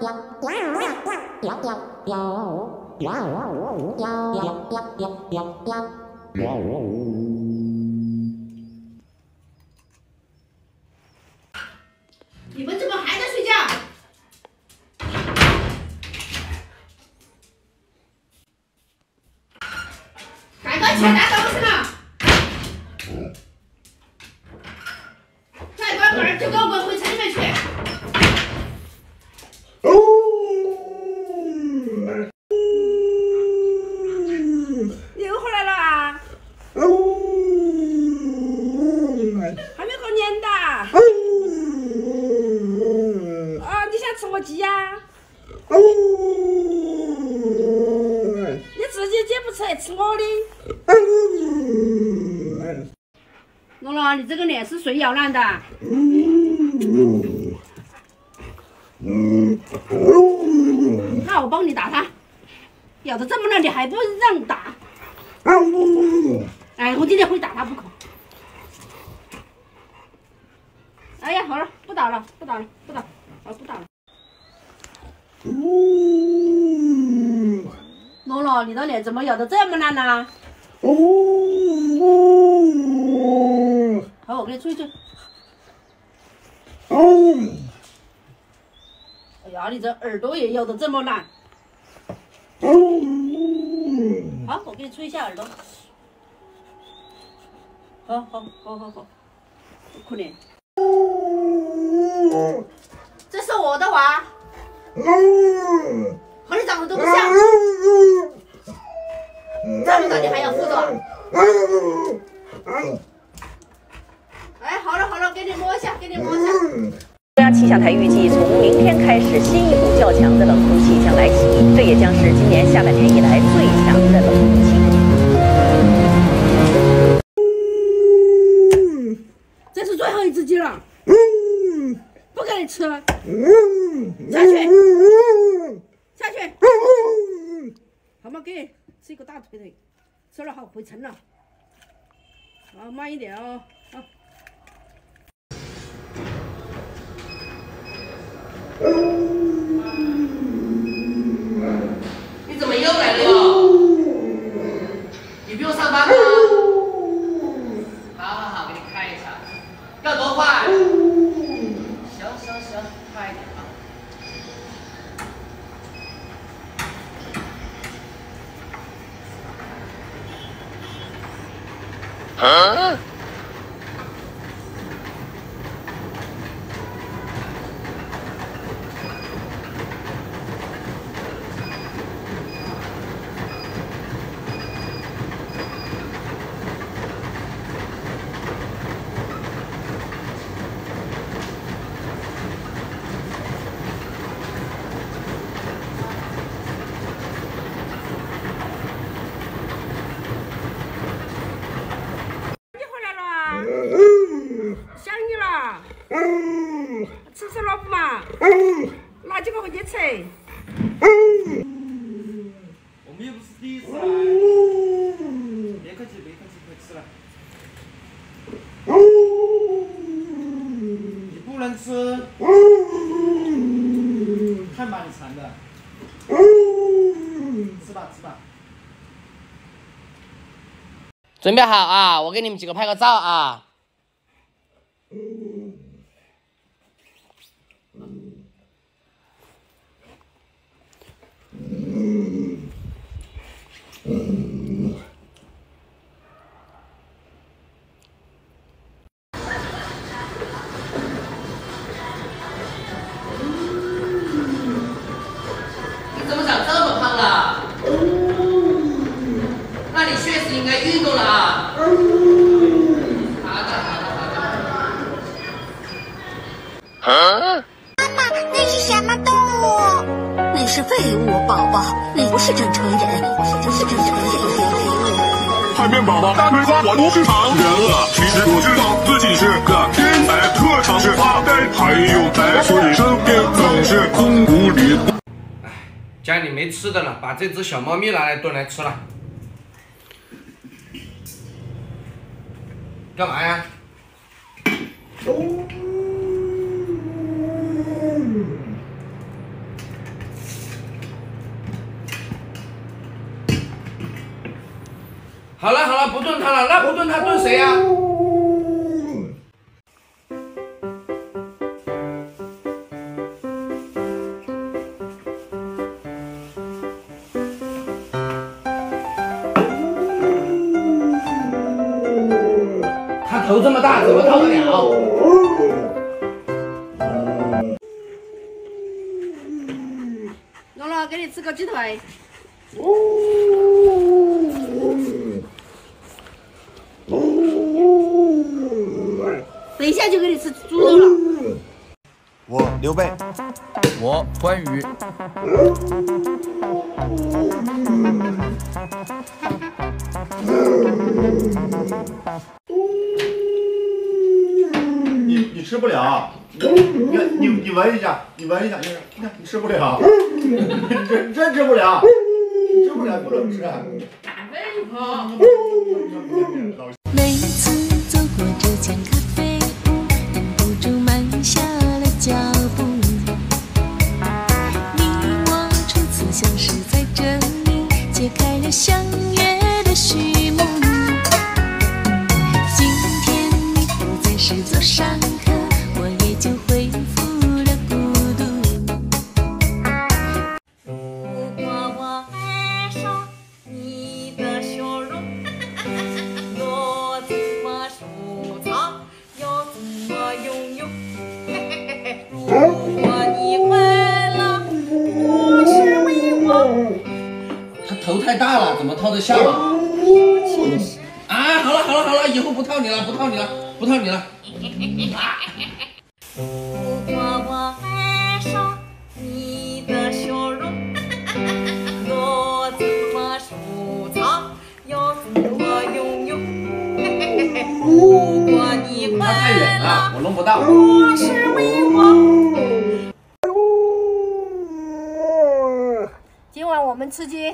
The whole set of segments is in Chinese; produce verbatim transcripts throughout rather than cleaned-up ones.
你们怎么还在睡觉？赶快起来拿东西了！再关门就给我滚回城里面去！你又回来了啊？还没过年的？啊，你想吃我鸡呀？你自己解不出来吃我的。龙龙，你这个脸是谁咬烂的？那我帮你打他。咬得这么烂，你还不让打？哎，我今天非打他不可。哎呀，好了，不打了，不打了，不打，好，不打了。龙龙，你的脸怎么咬得这么烂呢？好，我给你吹一吹。哎呀，你这耳朵也咬得这么烂。好，我给你吹一下耳朵。好好好好好，可怜。这是我的娃，和你长得都不像。这么大你还要扶着？哎，好了好了，给你摸一下，给你摸一下。中央气象台预计，从明天开始，新一股较强的冷空气将来袭，这也将是今年下半年以来最强的冷空气。这是最后一只鸡了，不给你吃，下去，下去，好嘛，给你吃一个大腿腿，吃了好回城了，啊，慢一点哦，啊。你怎么又来了哟？你不用上班吗？好好好，给你开一下。要多快？行行行，快一点啊。啊？想你了，吃吃萝卜嘛，拿几个回去吃。 我们又不是第一次来，别客气，别客气，快吃了。你不能吃，看把你馋的。吃吧，吃吧。 准备好啊！我给你们几个拍个照啊！你怎么长这么胖了？那你确实应该运动了啊！好的，好的，好的。啊？ 妈妈，那是什么动物？那是废物，宝宝，那不是正常人，不是正常人。 海绵宝宝大腿花，我不是常人了。其实我知道自己是个天才，特长是发呆，还有在水身边总是空无理。 哎，家里没吃的了，把这只小猫咪拿来炖来吃了。干嘛呀？ 好了好了，不炖它了，那不炖它炖谁呀、啊？它头这么大，怎么掏得了？ 龙龙，给你吃个鸡腿。等一下就给你吃猪肉了。 我刘备， 我关羽。 你你吃不了，你你你闻一下，你闻一下，你看你吃不了，你真真吃不了，你吃不了不能吃。 每次走过这间咖啡屋，忍不住慢下了脚步。你我初次相识在这里，揭开了相约的序幕。今天你不再是座上客，我也就恢复了孤独。 如果我爱上你的笑容，我怎么收藏，要怎么拥有？如果你快乐，不是为我。 它头太大了，怎么掏得下啊？啊，好了好了好了，以后不套你了，不套你了，不套你了。 如果我爱上你的笑容，我怎么收藏，要怎么拥有？如果你它太远了，我弄不到。 不是为我。 今晚我们吃鸡。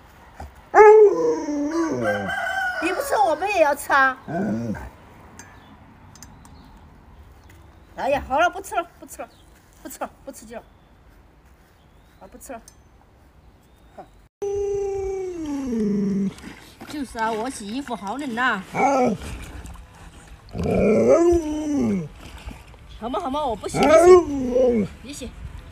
你不吃，我们也要吃啊。哎呀，好了，不吃了，不吃了，不吃了，不吃鸡了。啊，不吃了。就是啊，我洗衣服好冷呐。好嘛好嘛，我不洗，你洗，你洗。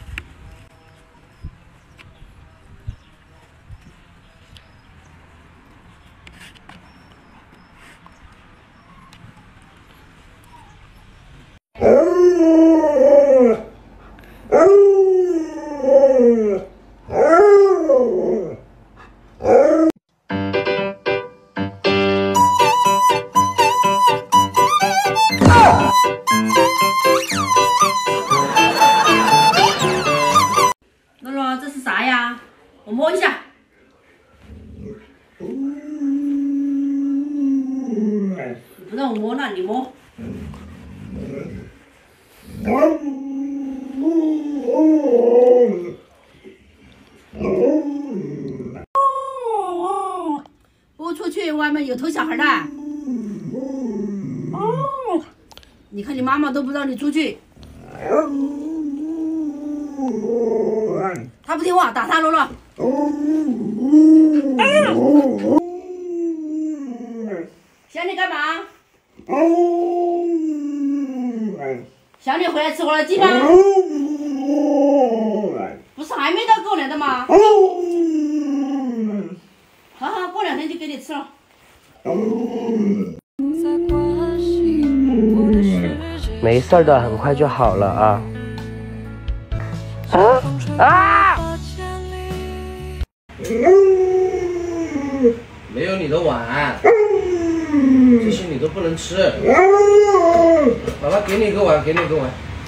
诺诺，这是啥呀？我摸一下。不让我摸了，你摸。不出去，外面有偷小孩的。你看你妈妈都不让你出去。他不听话，打他罗罗。想你干嘛？想你回来吃火锅鸡吗？不是还没到过年的吗？好好，过两天就给你吃了。 没事的，很快就好了啊。啊啊！ 没有你的碗，这些你都不能吃。好了，给你一个碗，给你一个碗，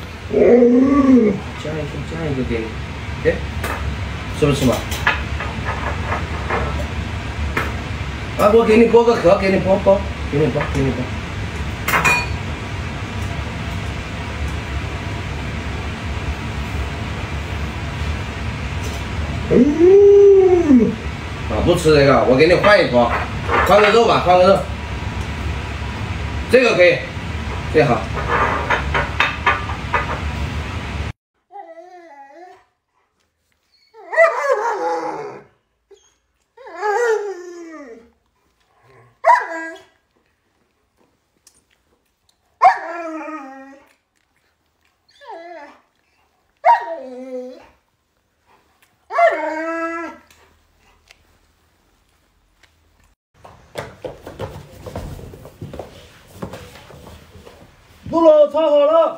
加一个，加一个给你，给，吃不吃嘛？啊，我给你剥个壳，给你剥剥，给你剥，给你剥。啊，不吃这个，我给你换一坨，换个肉吧，换个肉。这个可以，最好。 录了，插好了。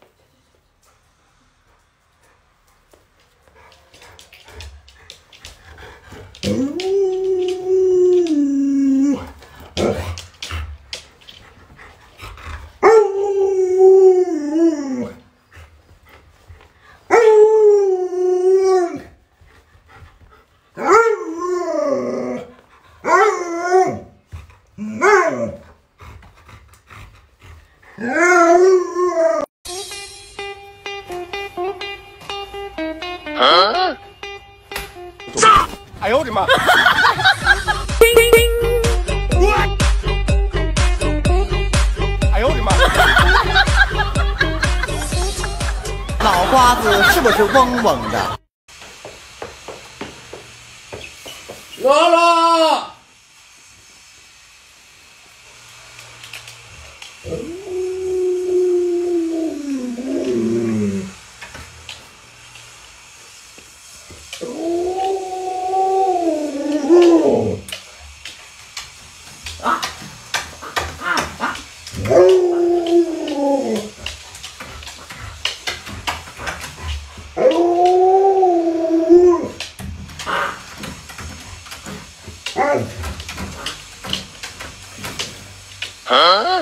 哎呦我的妈！哎呦我的妈！ 脑瓜子是不是嗡嗡的？ 罗罗。 啊！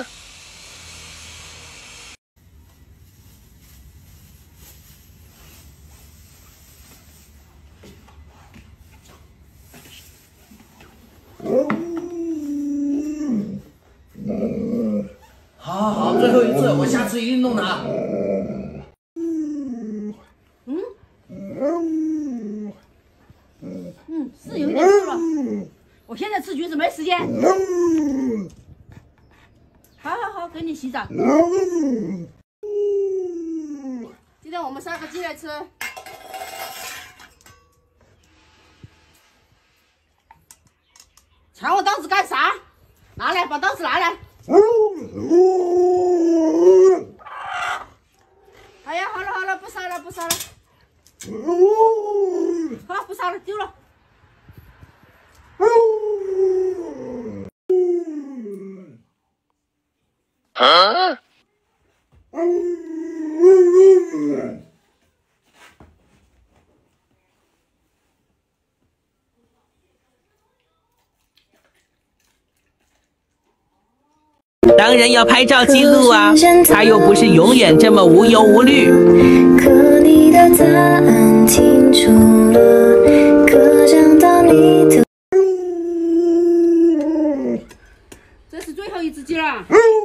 好好好，最后一次，我下次一定弄他。 嗯嗯，是有一点瘦了。我现在吃橘子没时间。好好好，给你洗澡。今天我们杀个鸡来吃。抢我刀子干啥？拿来，把刀子拿来。哎呀，好了好了，不杀了不杀了。好，不杀了，丢了。 啊！ 当然要拍照记录啊，他又不是永远这么无忧无虑。 可你的答案听出了，可讲到你的。 这是最后一只鸡了，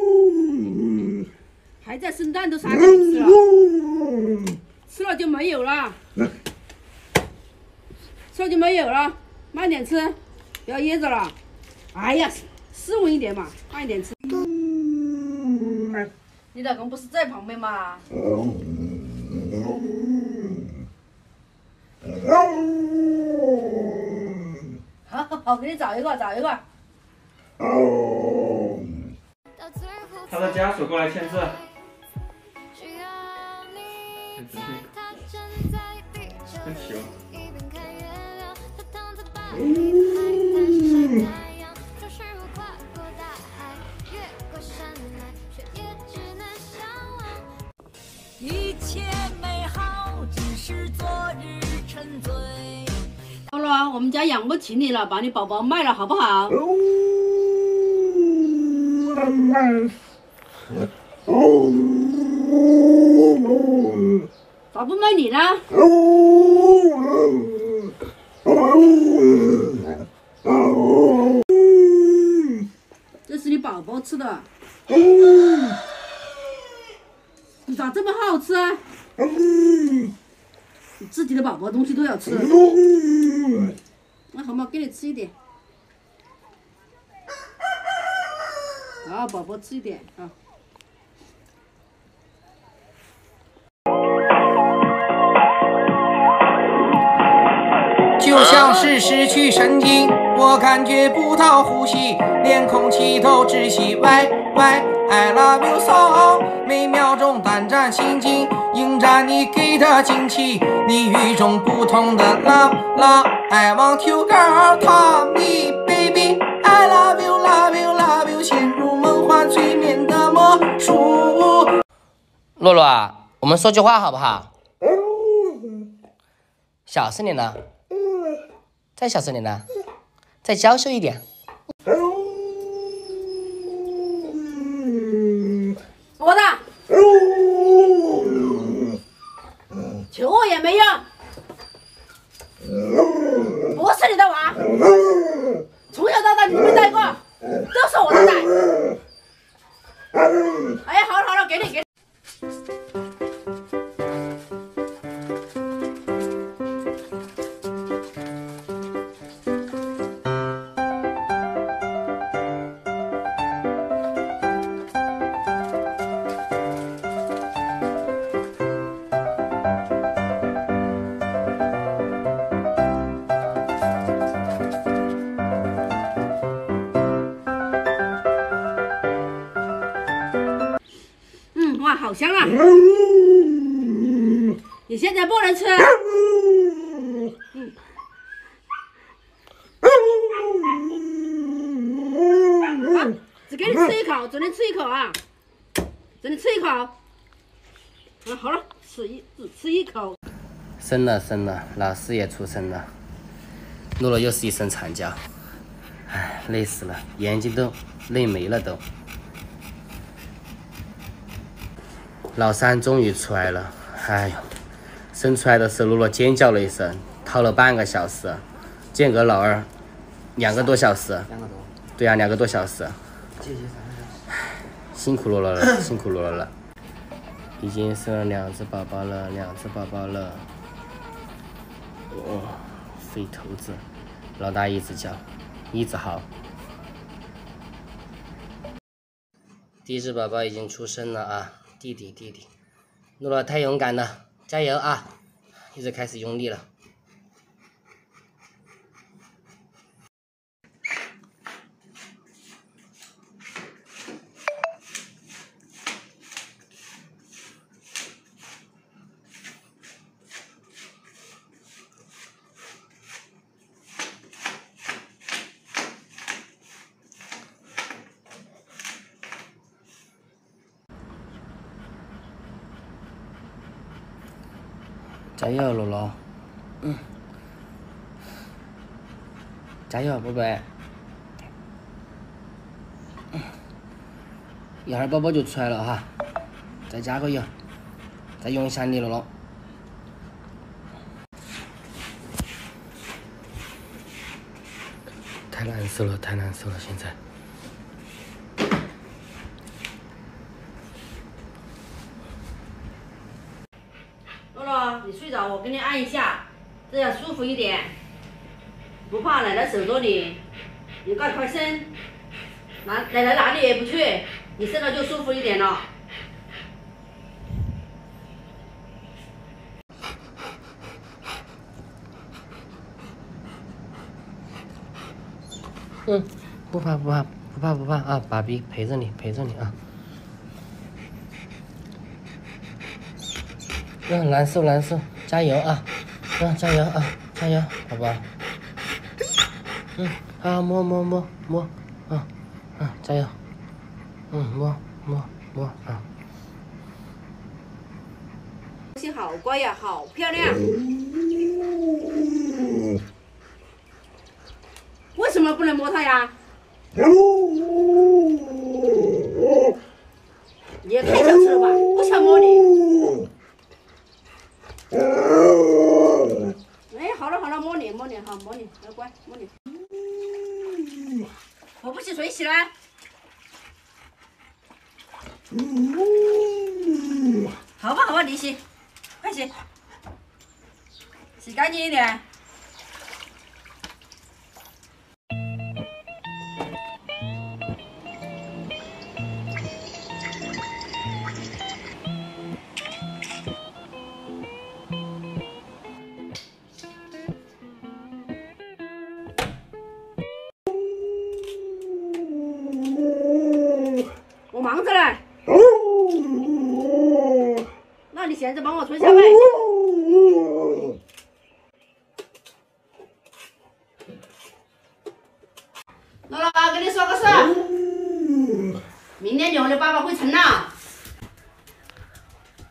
还在生蛋都杀给你吃了，吃了就没有了，吃了就没有了，慢点吃，不要噎着了。哎呀，斯文一点嘛，慢一点吃。你老公不是在旁边吗？好好好，给你找一个，找一个。 他的家属过来签字。真奇怪。 一切美好只是昨日沉醉。 好了，我们家养不起你了，把你宝宝卖了好不好？咋不卖你呢？这是你宝宝吃的。你咋这么好吃啊？你自己的宝宝东西都要吃。那好嘛，给你吃一点。好，宝宝吃一点啊。 就像是失去神经，我感觉不到呼吸，连空气都窒息。喂喂 I love you so， 每秒钟胆战心惊，迎战你给的惊奇，你与众不同的 love love I want you girl tell me baby I love you love you love you， 陷入梦幻催眠的魔术。 洛洛啊，我们说句话好不好？小声点呢，再小声点呢，再娇羞一点。 我的，求我也没用，不是你的娃，从小到大你没带过，都是我的带。哎呀，好了好了，给你给你。哇，好香啊！你现在不能吃。嗯，好，只给你吃一口，只能吃一口啊，只能吃一口。啊，好了，吃一只吃一口。 生了生了，老师也出生了。洛洛又是一声惨叫，唉，累死了，眼睛都累没了都。老三终于出来了，哎呦，生出来的时候，洛洛尖叫了一声，掏了半个小时，间隔老二两个多小时，两个多，对啊，两个多小时，辛苦洛洛了，辛苦洛洛了，已经生了两只宝宝了，两只宝宝了，哦，肥头子，老大一直叫，一直嚎。第一只宝宝已经出生了啊！弟弟弟弟，洛洛太勇敢了，加油啊！一直开始用力了。加油，洛洛，嗯，加油，宝贝，嗯，一会儿宝宝就出来了哈，再加个油，再用一下力，洛洛。太难受了，太难受了，现在。 你睡着，我给你按一下，这样舒服一点。不怕奶奶守着你，你赶快生，奶奶奶哪里也不去，你生了就舒服一点了。 嗯，不怕不怕不怕不怕啊，爸比陪着你陪着你啊。嗯，难受难受，加油啊！嗯，加油啊，加油，宝宝。嗯，好，摸摸摸摸，啊，啊，加油。嗯，摸摸摸啊。 心好乖呀，好漂亮。为什么不能摸它呀？你也太小气了吧！不想摸你。哎，好了好了，摸你摸你哈，摸你，乖，摸你。我不洗谁洗了？好吧好吧，你洗，快洗，洗干净一点。我忙着嘞。那你闲着帮我存下位。乐乐，跟你说个事，明年牛的爸爸会成了。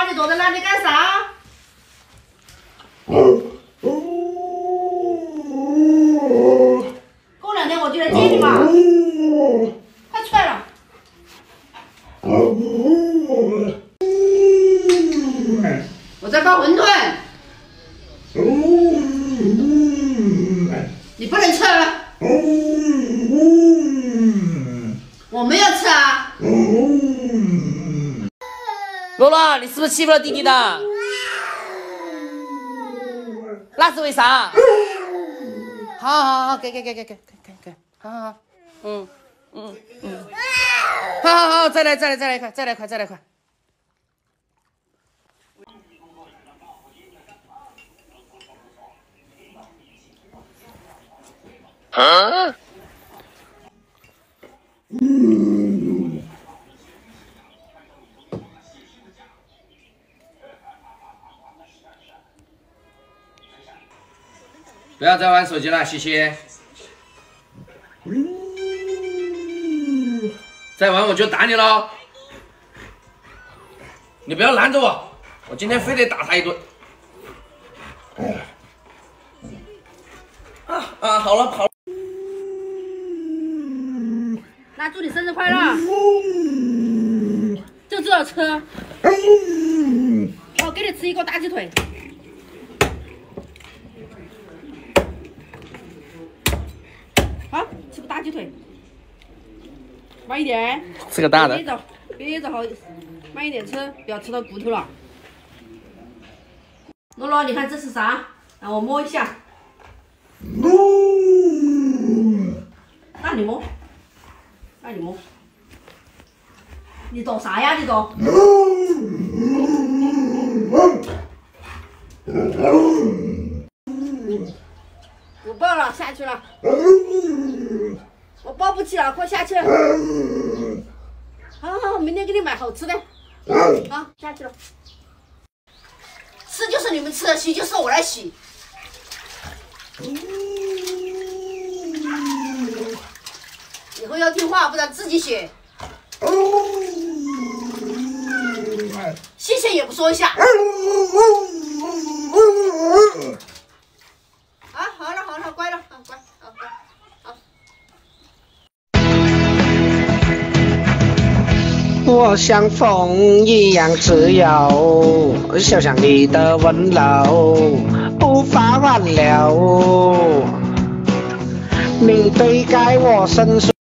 你坐在那里干啥？过两天我就来接你嘛，快出来了。我在包馄饨，你不能吃。我没有吃啊。 罗罗，你是不是欺负了弟弟的？那是为啥？好好好，给给给给给给给，好好好，嗯嗯嗯，好好好，再来再来再来一块，再来一块再来一块。 啊？不要再玩手机了，西西。再玩我就打你喽！你不要拦着我，我今天非得打他一顿。啊啊，好了好了。 那祝你生日快乐！就知道吃。我给你吃一个大鸡腿。好，吃个大鸡腿，慢一点。 吃个大的。 憋着，憋着好，慢一点吃，不要吃到骨头了。罗罗，你看这是啥？让我摸一下。那你摸，那你摸。你懂啥呀？你懂？不抱了，下去了。我抱不起了，快下去。好好好，明天给你买好吃的。好，下去了。吃就是你们吃的，洗就是我来洗。以后要听话，不然自己写。谢谢也不说一下。啊，好了好了，乖了，啊乖，啊乖，好。 我像风一样自由，就像你的温柔，无法挽留。你推开我深邃。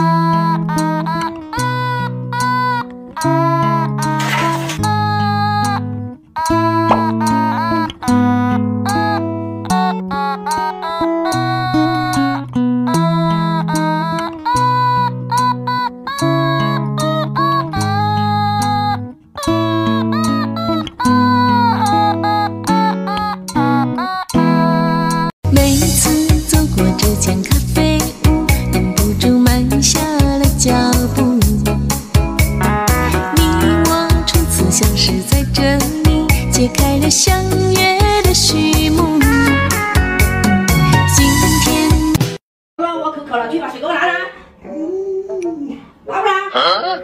每次走过这间咖啡屋，忍不住慢下了脚步。你我初次相识在这里，揭开了相约的序幕。今天， 我口渴了，去把水给我拿来。拿不拿？啊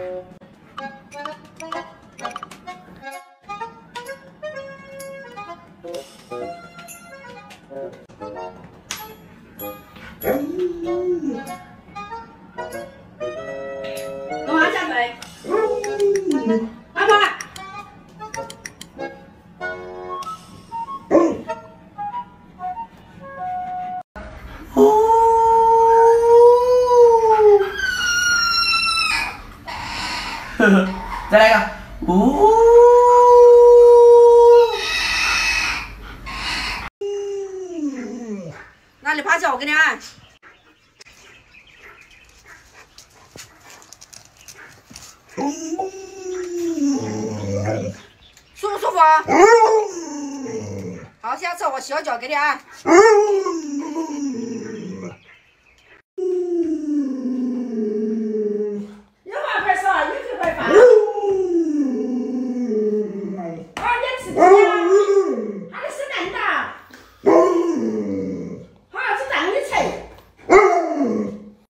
干嘛下水？阿妈。 再来一个。呜。 那你趴下，我给你按。舒不舒服啊？好，下次我小脚给你按。